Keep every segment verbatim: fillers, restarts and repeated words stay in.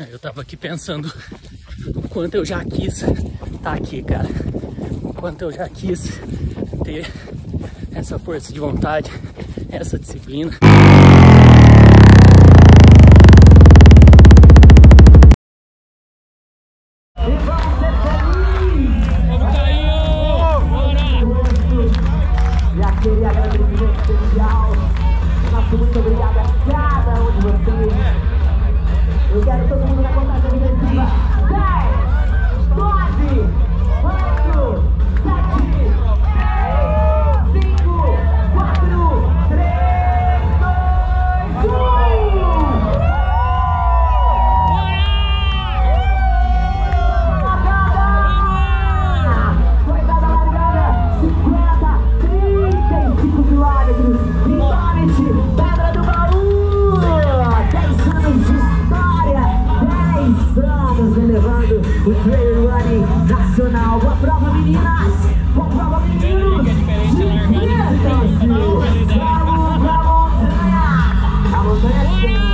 Eu tava aqui pensando o quanto eu já quis estar aqui, cara. O quanto eu já quis ter essa força de vontade, essa disciplina. Vamos, Caio! Bora! Já queria agradecer em especial. Nosso muito obrigado a cada um de vocês. Eu quero todo mundo na contagem regressiva. dez, nove, oito, sete, seis, cinco, quatro, três, dois, um. Foi dada a largada. cinquenta, trinta e cinco quilômetros. Vitória, Pedra do Baú. dez anos de história. dez anos elevando o trail running nacional. Boa prova, meninas. Boa prova, meninos. Divirtam-se. Vamos pra montanha. A montanha é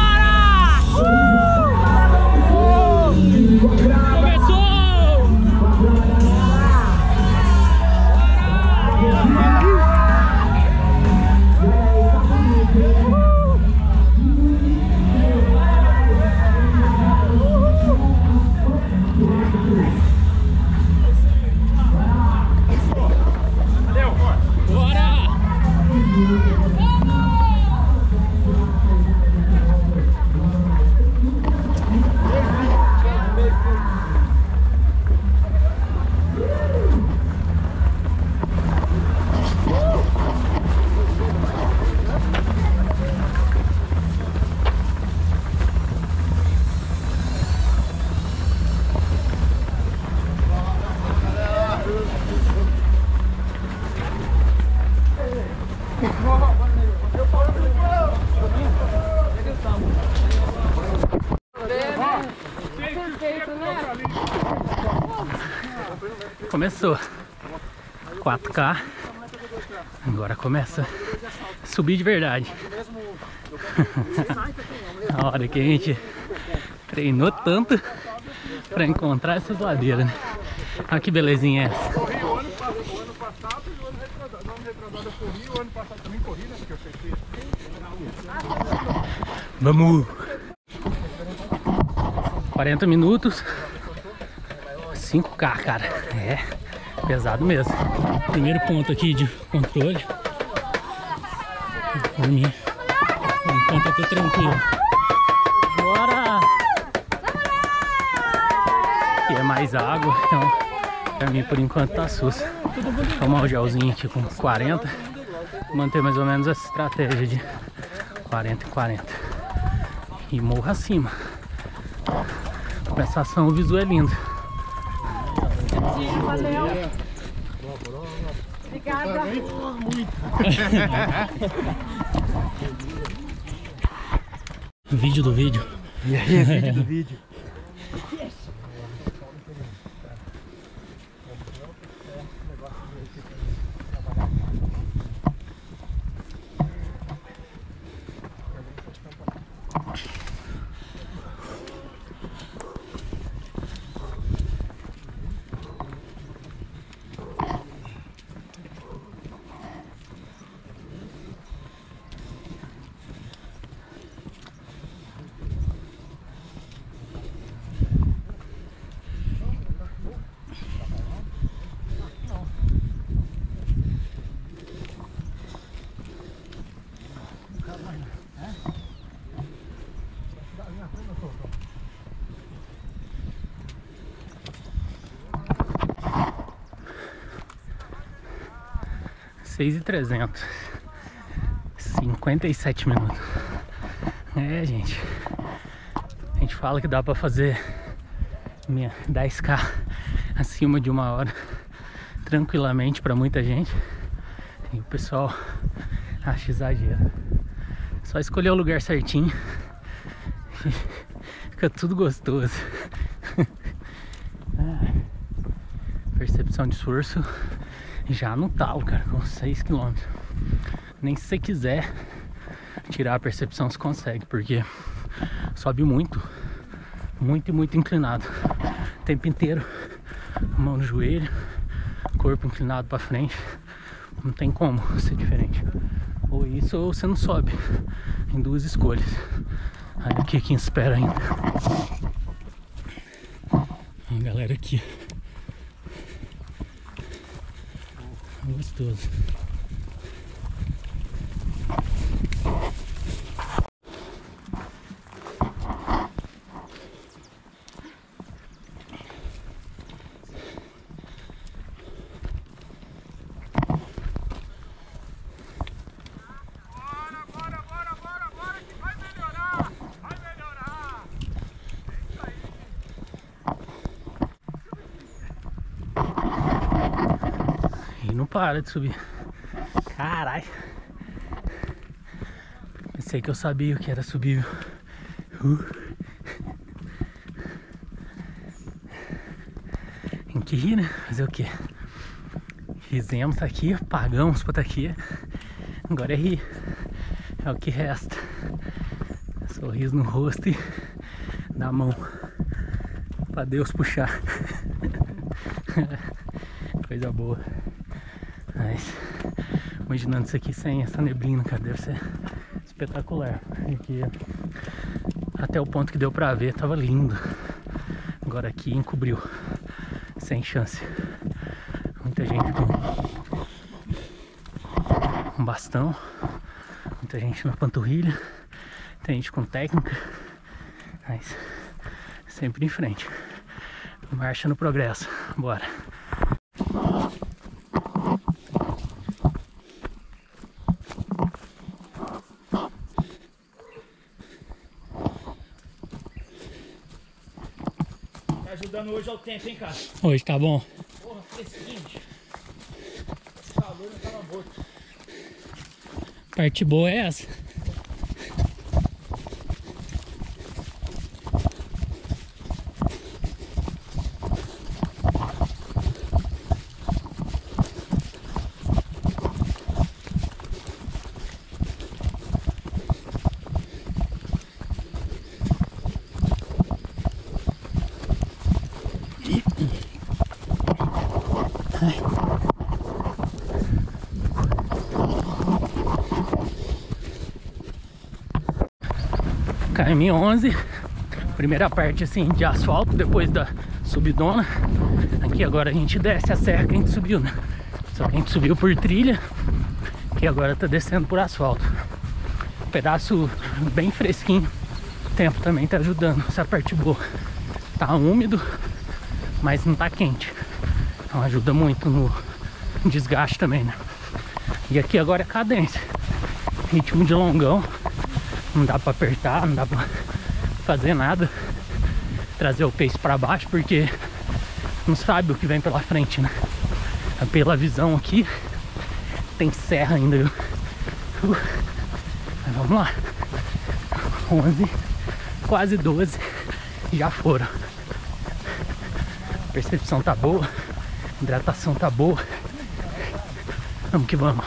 Começou quatro K, agora começa a subir de verdade. A hora que a gente treinou tanto para encontrar essas ladeiras, né? Olha que belezinha é essa. Corri o ano passado e o ano retrasado, não, ano retrasado eu corri, o ano passado também corri, né? Porque eu fechei. Vamos! quarenta minutos. cinco K, cara. É pesado mesmo. Primeiro ponto aqui de controle. Por mim. Enquanto eu tô tranquilo. Bora! Aqui é mais água, então pra mim por enquanto tá sussa. Tomar o gelzinho aqui com quarenta. Manter mais ou menos essa estratégia de quarenta e quarenta. E morro acima. Compensação, o visual é lindo. Valeu. Obrigada. Vídeo do vídeo. E aí, vídeo do vídeo. seis e trezentos. cinquenta e sete minutos. É, gente. A gente fala que dá pra fazer minha dez K acima de uma hora tranquilamente pra muita gente. E o pessoal acha exagero. Só escolher o lugar certinho. Fica tudo gostoso. Percepção de esforço já no talo, cara, com seis quilômetros. Nem se você quiser tirar a percepção, você consegue, porque sobe muito. muito, muito inclinado. O tempo inteiro, mão no joelho, corpo inclinado pra frente. Não tem como ser diferente. Ou isso ou você não sobe. Tem duas escolhas. Aí aqui quem espera ainda. A galera aqui. Gostoso. Não para de subir. Caralho. Pensei que eu sabia o que era subir. Uh. Tem que rir, né? Fazer o quê? Fizemos aqui, pagamos pra estar aqui. Agora é rir. É o que resta. Sorriso no rosto e na mão. Pra Deus puxar. Coisa boa. Mas, imaginando isso aqui sem essa neblina, cara, deve ser espetacular. Porque até o ponto que deu pra ver tava lindo. Agora aqui encobriu, sem chance. Muita gente com, com bastão, muita gente na panturrilha, tem gente com técnica, mas sempre em frente. Marcha no progresso, bora. Ajudando hoje ao tempo, hein, cara? Hoje tá bom? Porra, fresquinho. Esse calor não tava morto. Parte boa é essa. K M onze, primeira parte assim de asfalto, depois da subidona. Aqui agora a gente desce a serra que a gente subiu, né? Só que a gente subiu por trilha, que agora tá descendo por asfalto. Um pedaço bem fresquinho, o tempo também tá ajudando, essa parte boa. Tá úmido, mas não tá quente, então ajuda muito no desgaste também, né? E aqui agora é cadência, ritmo de longão. Não dá pra apertar, não dá pra fazer nada, trazer o pace pra baixo, porque não sabe o que vem pela frente, né? Pela visão aqui, tem serra ainda, viu? Uh, mas vamos lá. onze, quase doze, já foram. A percepção tá boa, a hidratação tá boa. Vamos que vamos.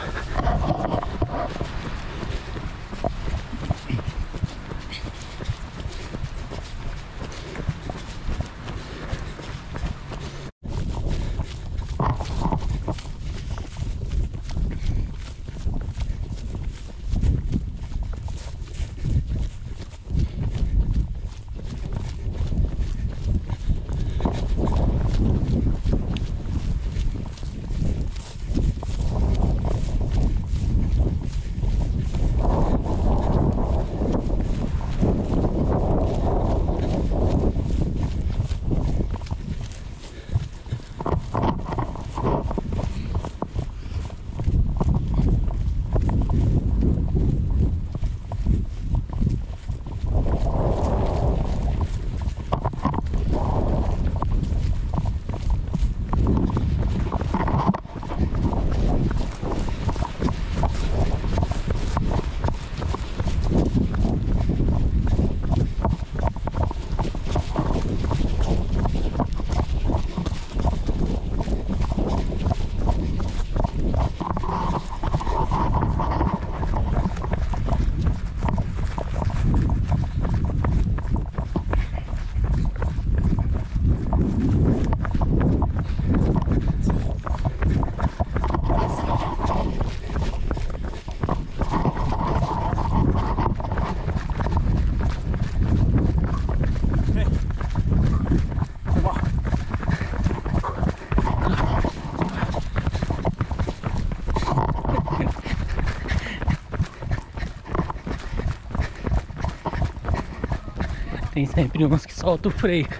Tem sempre uns que soltam o freio.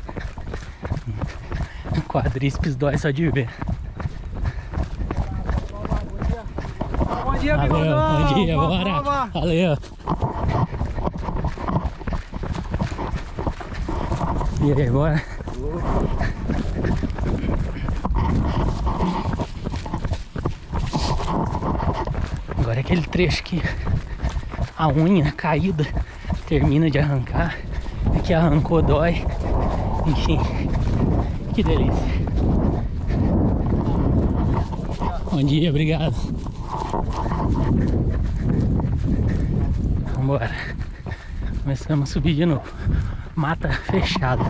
Quadríceps dói só de ver. Bom dia, Valeu, bigodão. bom dia, Boa bora. prova. Valeu. E aí, bora? Agora é aquele trecho que a unha caída termina de arrancar. É que arrancou, dói. Enfim, que delícia. Bom dia, obrigado. Vambora. Começamos a subir de novo. Mata fechada.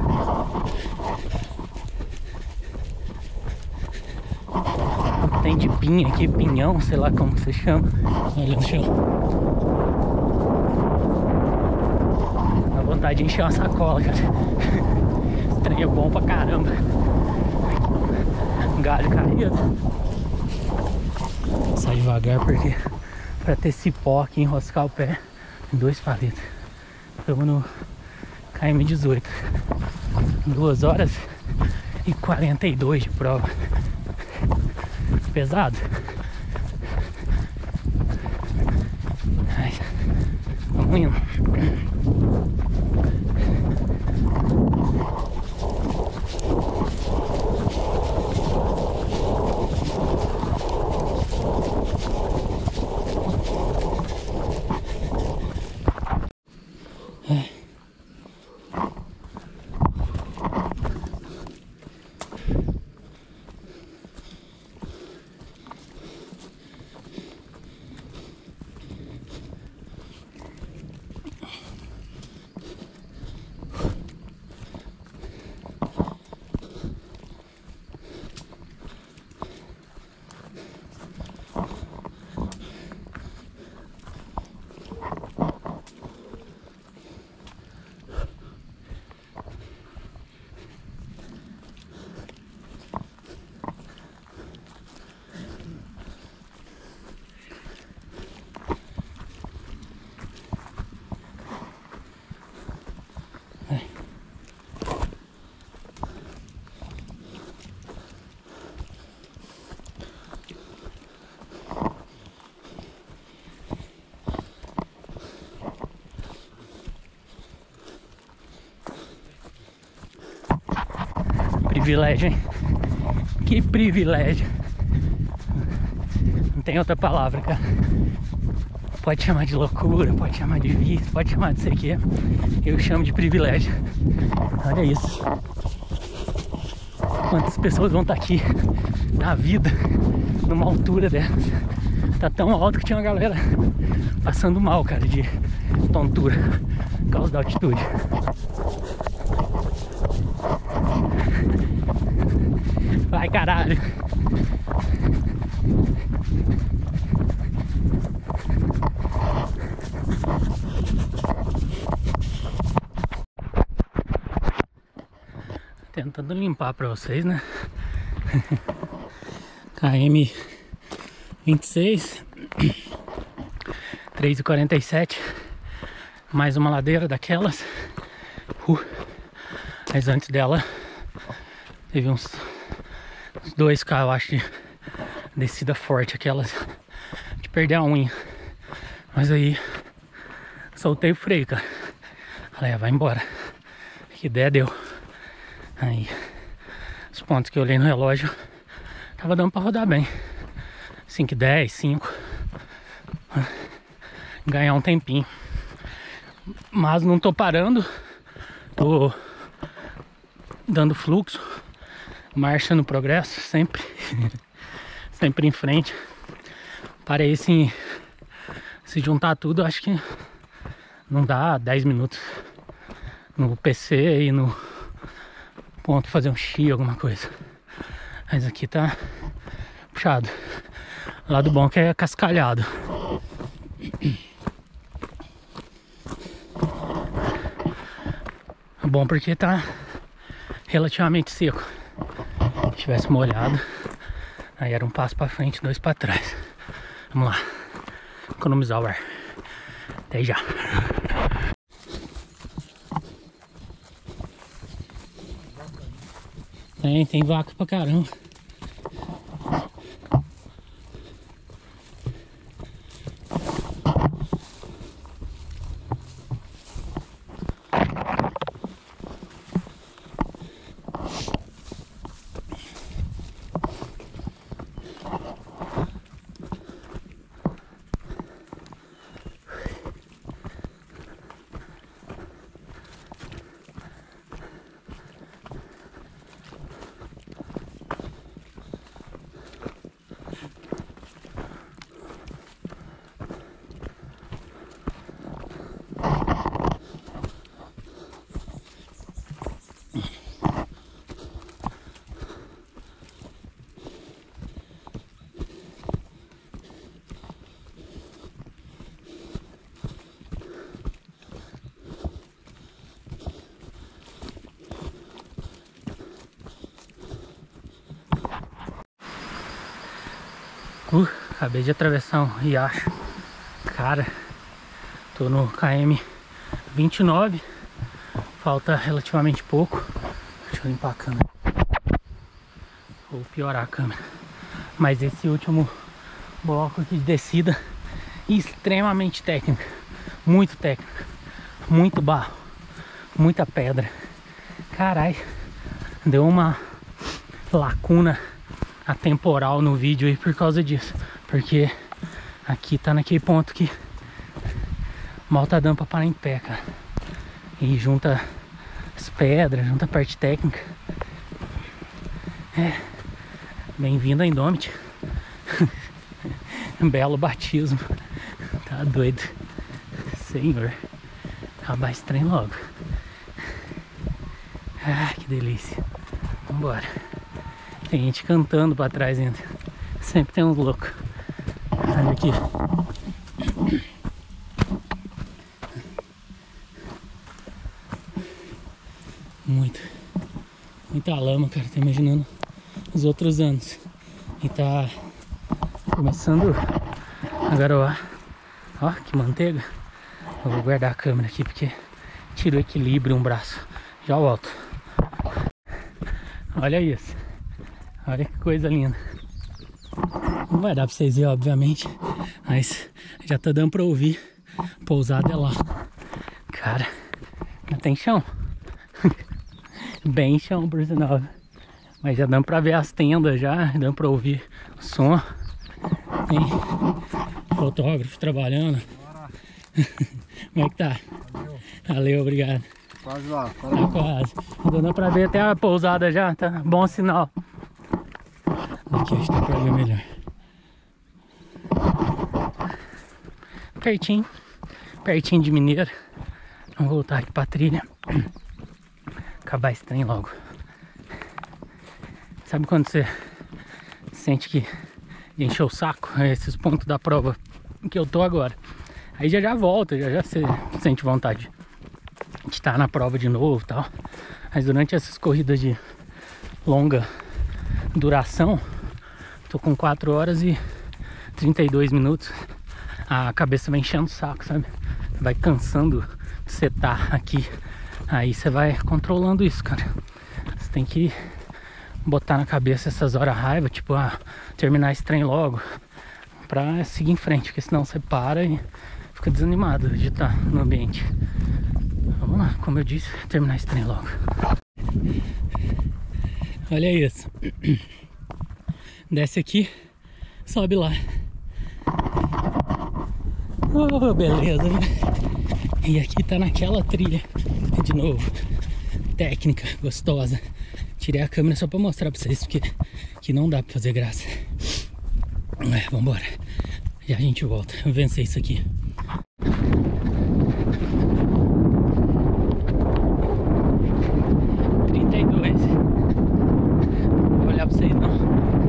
Tem de pinha aqui, pinhão, sei lá como que se chama. Olha no chão. Dá vontade de encher uma sacola, cara. Esse trem é bom pra caramba. Galho caído. Sai devagar porque pra ter cipó aqui, enroscar o pé, dois palitos. Estamos no K M dezoito. duas horas e quarenta e dois de prova. Pesado. Ai, vamos indo. Privilégio, hein? Que privilégio. Não tem outra palavra, cara. Pode chamar de loucura, pode chamar de vício, pode chamar de sei o que. Eu chamo de privilégio. Olha isso. Quantas pessoas vão estar aqui na vida, numa altura dessas. Tá tão alto que tinha uma galera passando mal, cara, de tontura por causa da altitude. Vai, caralho. Tentando limpar pra vocês, né? K M vinte e seis, três e quarenta e sete. Mais uma ladeira daquelas. Uh, mas antes dela teve uns dois K, eu acho, de descida forte, aquelas de perder a unha. Mas aí soltei o freio, cara. Falei, vai embora. Que ideia deu. Aí os pontos que eu olhei no relógio tava dando pra rodar bem. cinco e dez, cinco. Ganhar um tempinho. Mas não tô parando. Tô dando fluxo. Marcha no progresso, sempre. Sempre em frente. Parei assim. Se juntar tudo, acho que não dá dez minutos. No P C e no ponto fazer um X, alguma coisa. Mas aqui tá puxado. Lado bom que é cascalhado. Bom porque tá relativamente seco. Se tivesse molhado, aí era um passo pra frente, dois pra trás. Vamos lá, economizar o ar. Até já. Tem, tem vaca pra caramba. Uh, acabei de atravessar um riacho. Cara, tô no K M vinte e nove. Falta relativamente pouco. Deixa eu limpar a câmera. Vou piorar a câmera. Mas esse último bloco aqui de descida, extremamente técnica. Muito técnica. Muito barro. Muita pedra. Carai, deu uma lacuna atemporal no vídeo aí por causa disso, porque aqui tá naquele ponto que mal tá dando pra parar em pé, cara. E junta as pedras, junta a parte técnica. É, bem-vindo a Indomit. Belo batismo. Tá doido. Senhor, acabar esse trem logo. Ah, que delícia. Vambora. Tem gente cantando pra trás ainda. Sempre tem uns loucos. Olha aqui. Muito. Muita lama, cara. Tô imaginando os outros anos. E tá começando a garoar. Ó, que manteiga. Eu vou guardar a câmera aqui porque tira o equilíbrio um braço. Já volto. Olha isso. Olha que coisa linda. Não vai dar pra vocês verem, obviamente, mas já tá dando pra ouvir. Pousada é lá. Cara, não tem chão. Bem chão, por sinal. Mas já dando pra ver as tendas já, dando pra ouvir o som. Tem fotógrafo trabalhando. Como é que tá? Valeu. Valeu, obrigado. Quase lá. Tá quase. Tá dando pra ver até a pousada já, tá bom sinal. Aqui acho que tá pra ver melhor. Pertinho. Pertinho de Mineiro. Vamos voltar aqui pra trilha. Acabar esse trem logo. Sabe quando você sente que encheu o saco? Esses pontos da prova que eu tô agora. Aí já já volta, já já você sente vontade de estar na prova de novo e tal. Mas durante essas corridas de longa duração, tô com quatro horas e trinta e dois minutos. A cabeça vai enchendo o saco, sabe? Vai cansando de você tá aqui. Aí você vai controlando isso, cara. Você tem que botar na cabeça essas horas raiva, tipo, ah, terminar esse trem logo, pra seguir em frente, porque senão você para e fica desanimado de estar no ambiente. Vamos lá, como eu disse, terminar esse trem logo. Olha isso. Desce aqui, sobe lá. Oh, beleza. E aqui tá naquela trilha de novo. Técnica, gostosa. Tirei a câmera só pra mostrar pra vocês, porque aqui não dá pra fazer graça. É, vambora. E a gente volta. Eu vencer isso aqui. trinta e dois. Vou olhar pra vocês não.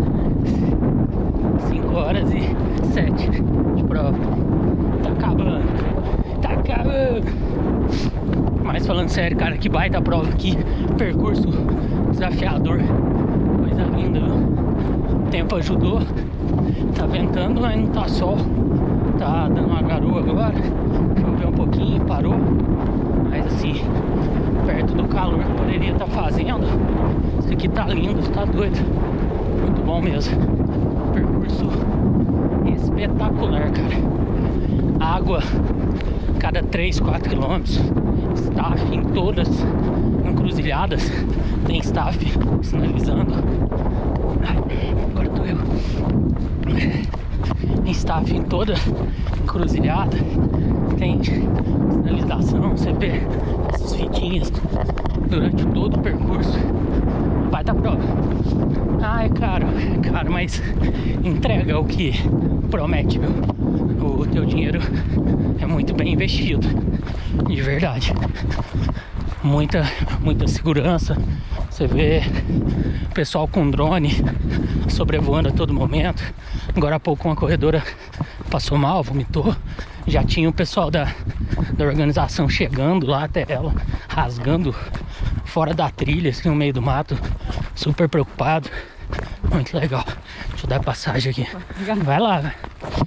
cinco horas e sete de prova. Tá acabando. Tá acabando. Mas falando sério, cara, que baita prova aqui. Percurso desafiador. Coisa linda, viu? O tempo ajudou. Tá ventando, mas não tá sol. Tá dando uma garoa agora. Choveu um pouquinho, parou. Mas assim, perto do calor que poderia estar fazendo, Isso aqui tá lindo, tá doido. Muito bom mesmo. Percurso espetacular, cara. Água cada três, quatro quilômetros. Staff em todas encruzilhadas. Tem staff sinalizando. Ai, agora tô eu. Tem staff em toda encruzilhada. Tem sinalização. Você vê essas fitinhas durante todo o percurso. Vai dar prova. Ah, é caro, é caro, mas entrega o que promete, viu? O teu dinheiro é muito bem investido, de verdade. Muita, muita segurança. Você vê o pessoal com drone sobrevoando a todo momento. Agora há pouco uma corredora passou mal, vomitou. Já tinha o pessoal da, da organização chegando lá até ela, rasgando fora da trilha, assim, no meio do mato. Super preocupado. Muito legal. Deixa eu dar passagem aqui. Vai lá, velho.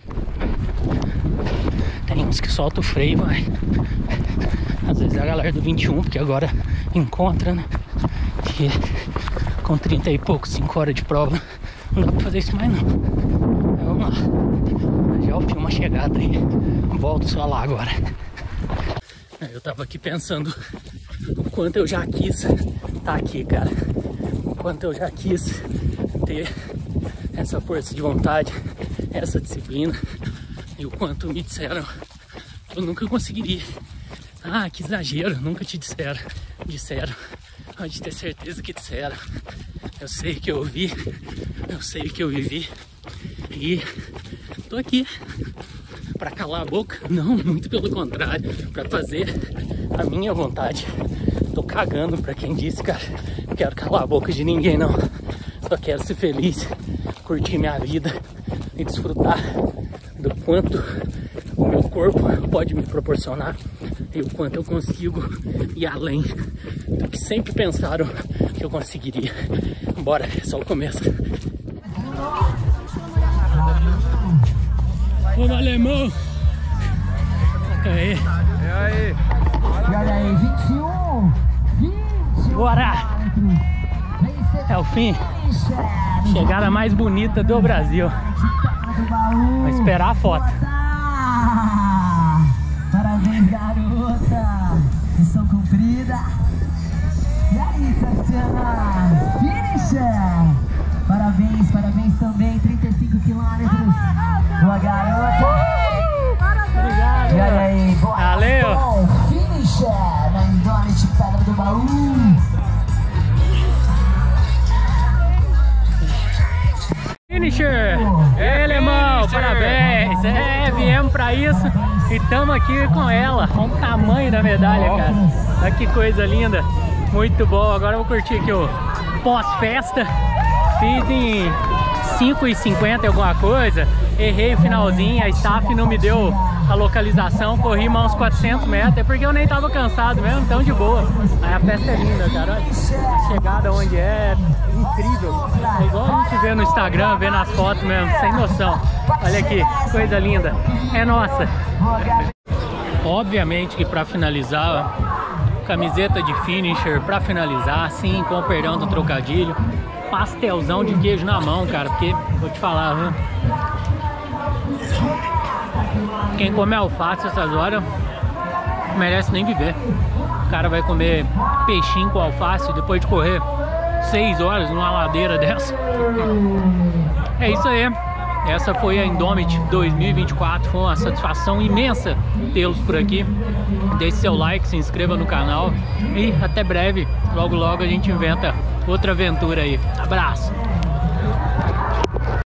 Tem uns que soltam o freio, vai. Às vezes é a galera do vinte e um, porque agora encontra, né? Que com trinta e pouco, cinco horas de prova, não dá pra fazer isso mais não. Mas vamos lá. Já filmo a chegada aí. Volto só lá agora. Eu tava aqui pensando o quanto eu já quis estar aqui, cara. O quanto eu já quis ter essa força de vontade, essa disciplina. E o quanto me disseram que eu nunca conseguiria. Ah, que exagero, nunca te disseram. Disseram, pode ter certeza que disseram. Eu sei que eu ouvi, eu sei que eu vivi. E tô aqui pra calar a boca? Não, muito pelo contrário, pra fazer a minha vontade. Tô cagando pra quem disse, cara, não quero calar a boca de ninguém não. Só quero ser feliz, curtir minha vida e desfrutar do quanto o meu corpo pode me proporcionar e o quanto eu consigo ir além do que sempre pensaram que eu conseguiria. Bora, é só o começo. Vamos, alemão! E aí? E aí? E olha aí, vinte e um, vinte. Bora! É o fim. Chegada mais bonita do Brasil. Vou esperar a foto. Parabéns, garota. Missão cumprida. E aí, Tassiana? Finisher. Parabéns, parabéns também. trinta e cinco quilômetros. Boa, garota. Obrigado. E olha aí, boa. Valeu. Bom, finisher na Indonet Pedra do Baú. Finisher! Ei, alemão, parabéns! É, viemos pra isso e estamos aqui com ela. Olha o tamanho da medalha, cara. Olha que coisa linda. Muito bom. Agora eu vou curtir aqui o pós-festa. Fiz em cinco e cinquenta alguma coisa. Errei o finalzinho, a staff não me deu a localização. Corri mais uns quatrocentos metros, é porque eu nem tava cansado mesmo, então de boa. Aí a festa é linda, cara. Olha, a chegada onde é, incrível. É igual a gente vê no Instagram, vê nas fotos mesmo, sem noção. Olha aqui, coisa linda. É nossa. Obviamente que pra finalizar, camiseta de finisher pra finalizar, assim, com o perdão do trocadilho. Pastelzão de queijo na mão, cara, porque vou te falar, viu? Quem come alface essas horas merece nem viver. O cara vai comer peixinho com alface depois de correr seis horas numa ladeira dessa. É isso aí. Essa foi a Indomit dois mil e vinte e quatro. Foi uma satisfação imensa tê-los por aqui. Deixe seu like, se inscreva no canal e até breve. Logo logo a gente inventa outra aventura aí. Abraço!